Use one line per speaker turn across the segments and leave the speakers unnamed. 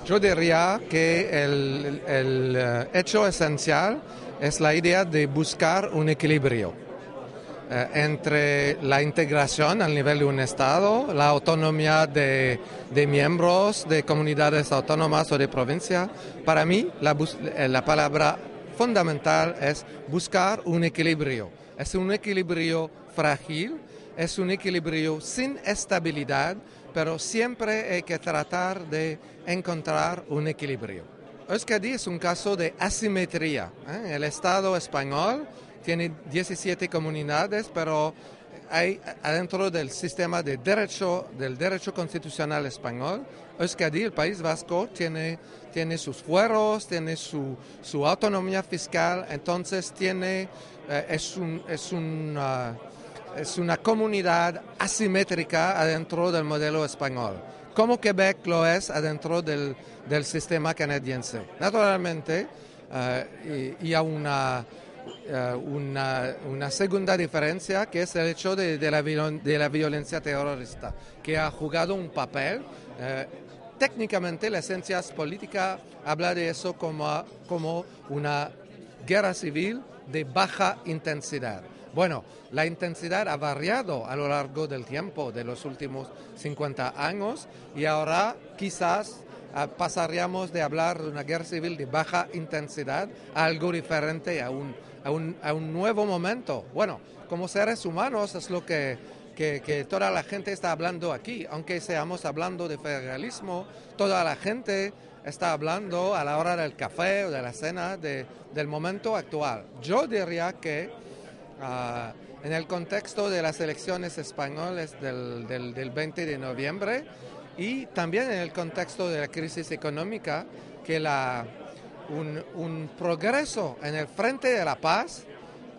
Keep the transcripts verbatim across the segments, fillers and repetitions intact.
Yo diría que el, el, el hecho esencial es la idea de buscar un equilibrio eh, entre la integración al nivel de un Estado, la autonomía de, de miembros de comunidades autónomas o de provincia. Para mí, la, la palabra fundamental es buscar un equilibrio. Es un equilibrio frágil, es un equilibrio sin estabilidad, pero siempre hay que tratar de encontrar un equilibrio. Euskadi es un caso de asimetría, ¿eh? El Estado español tiene diecisiete comunidades, pero hay adentro del sistema de derecho, del derecho constitucional español, Euskadi, el País Vasco, tiene, tiene sus fueros, tiene su, su autonomía fiscal, entonces tiene, eh, es, un, es, un, uh, es una comunidad asimétrica adentro del modelo español, como Quebec lo es adentro del, del sistema canadiense. Naturalmente, uh, y, y a una... Uh, una, una segunda diferencia, que es el hecho de, de, la, de la violencia terrorista, que ha jugado un papel. Uh, técnicamente la ciencia política habla de eso como, como una guerra civil de baja intensidad. Bueno, la intensidad ha variado a lo largo del tiempo, de los últimos cincuenta años, y ahora quizás uh, pasaríamos de hablar de una guerra civil de baja intensidad a algo diferente, a un A un, a un nuevo momento. Bueno, como seres humanos es lo que, que, que toda la gente está hablando aquí. Aunque seamos hablando de federalismo, toda la gente está hablando a la hora del café o de la cena de, del momento actual. Yo diría que uh, en el contexto de las elecciones españolas del, del, del veinte de noviembre y también en el contexto de la crisis económica, que la... Un, un progreso en el frente de la paz uh,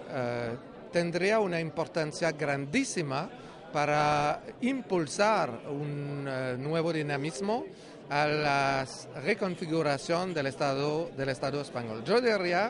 uh, tendría una importancia grandísima para impulsar un uh, nuevo dinamismo a la reconfiguración del Estado, del Estado español. Yo diría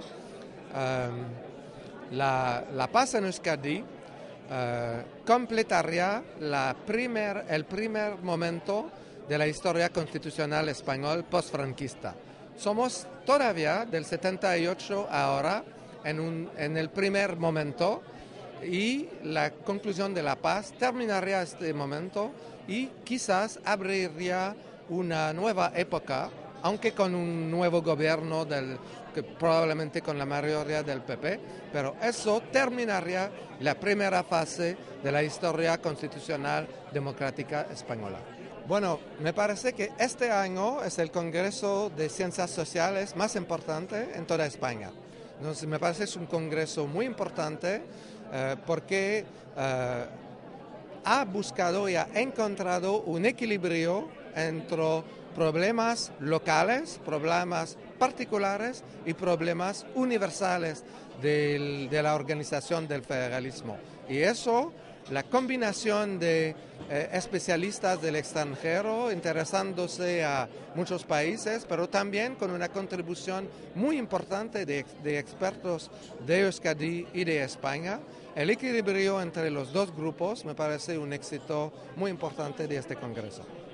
um, la, la paz en Euskadi uh, completaría la primer, el primer momento de la historia constitucional español postfranquista. Somos todavía del setenta y ocho ahora en, un, en el primer momento y la conclusión de la paz terminaría este momento y quizás abriría una nueva época, aunque con un nuevo gobierno, del, que probablemente con la mayoría del P P, pero eso terminaría la primera fase de la historia constitucional democrática española. Bueno, me parece que este año es el Congreso de Ciencias Sociales más importante en toda España. Entonces, me parece que es un congreso muy importante eh, porque eh, ha buscado y ha encontrado un equilibrio entre problemas locales, problemas particulares y problemas universales del, de la organización del federalismo. Y eso, la combinación de eh, especialistas del extranjero interesándose a muchos países, pero también con una contribución muy importante de, de expertos de Euskadi y de España. El equilibrio entre los dos grupos me parece un éxito muy importante de este congreso.